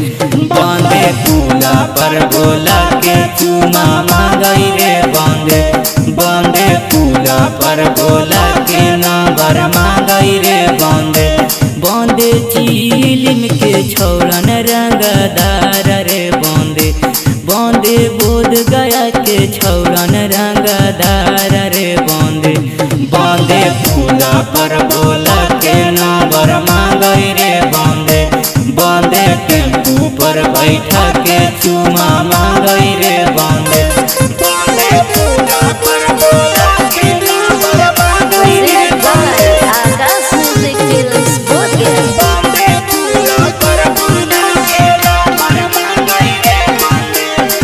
बंदे पुला पर बोला के चुमा मांगई रे बंदे बंदे पुला पर बोला के नंबर मांगई रे बंदे बंदे चिलिम के छौड़न रंगदार रे बंदे बंदे बोध गया के छौड़न रंगदार रे बंदे बंदे पुला पर बोला के नंबर मांगई रे बंदे बंदे टेम्पू पर बैठा के चुमा मांगई रे बंदे बंदे पुला पर बोला के नंबर मांगई रे बंदे आकाश म्यूजिक फिल्म्स बोधगया। बंदे पुला पर बोला के नंबर मांगई रे बंदे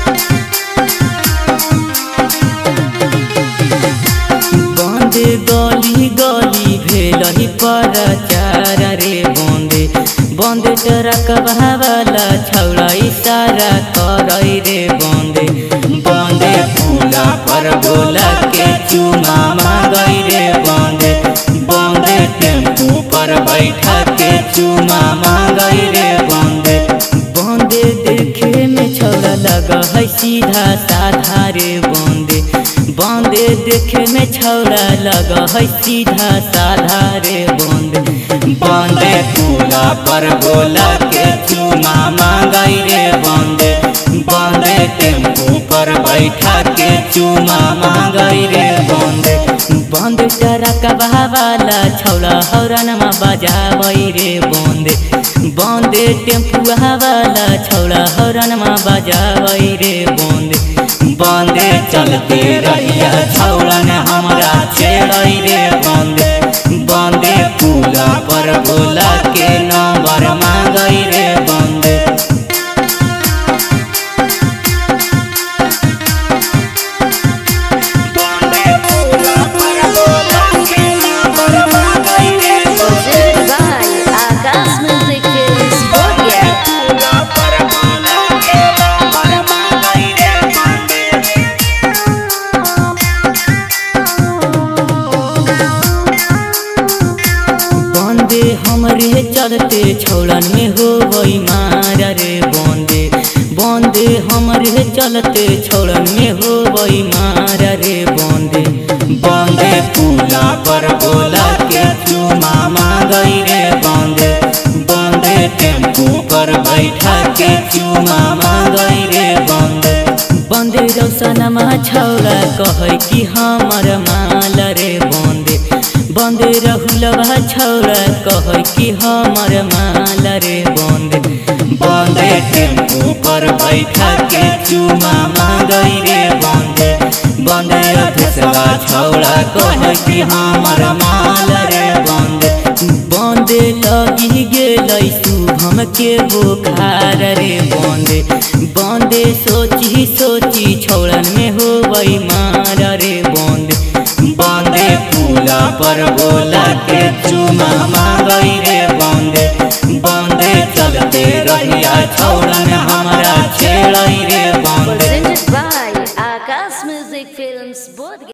बंदे गली गली भेलही प्रचार रे बंदे बंदे ट्रक वाला छौड़ा इशारा करई रे बंदे बंदे पुला पर बोला के चुमा मांगई रे बंदे बंदे टेम्पू पर बैठा के चुमा मांगई रे बंदे बंदे देखे में छौड़ा लगा है सीधा साधा रे बंदे बंदे देखे में छौड़ा लगा है सीधा साधा रे बंदे बंदे पुला पर बोला के चुमा मांगई रे बंदे बंदे टेम्पू पर बैठा के चुमा मांगई रे बंदे बंदे ट्रक वाला छौड़ा हौरन में बजावई रे बंदे बंदे टेम्पू वाला छौड़ा हौरन में बजावई रे बंदे बंदे चलते रहिया छौड़न हमरा छेड़ई रे बंदे बंदे पुला पर बोला के नंबर मांगई रे बंदे बंदे पुला पर बोला के नंबर मांगई रे बंदे आकाश म्यूजिक फिल्म्स बोधगया। पुला पर बोला के नंबर मांगई रे बंदे बंदे हमरे चलते छौड़न में हो वही मार रे बंदे बंदे हमरे चलते छौड़न में हो वही मार रे बंदे बंदे पुला पर बोला के चुमा मांगई रे बंदे बंदे टेम्पू पर बैठा के चुमा मांगई रे बंदे बंदे रौशनमा छौड़ा कहे कि हमर माल रे बंदे बंदे रहुलवा छौड़ा कहे कि हमर माल रे बंदे बंदे टेम्पू पर बैठा के चुमा मांगई रे बंदे बंदे अधेसवा छौड़ा कहे कि हमर माल रे बंदे बंदे लगी गेलै शुभम के बुखार रे बंदे बंदे सोची सोची छौड़न में होवई मार रे बंदे बंदे पुला पर बोला के चुमा मांगई रे बंदे बंदे चलते रहिया छौड़न हमरा छेड़ई रे बंदे Presented by Akash Music Films Bodhgaya.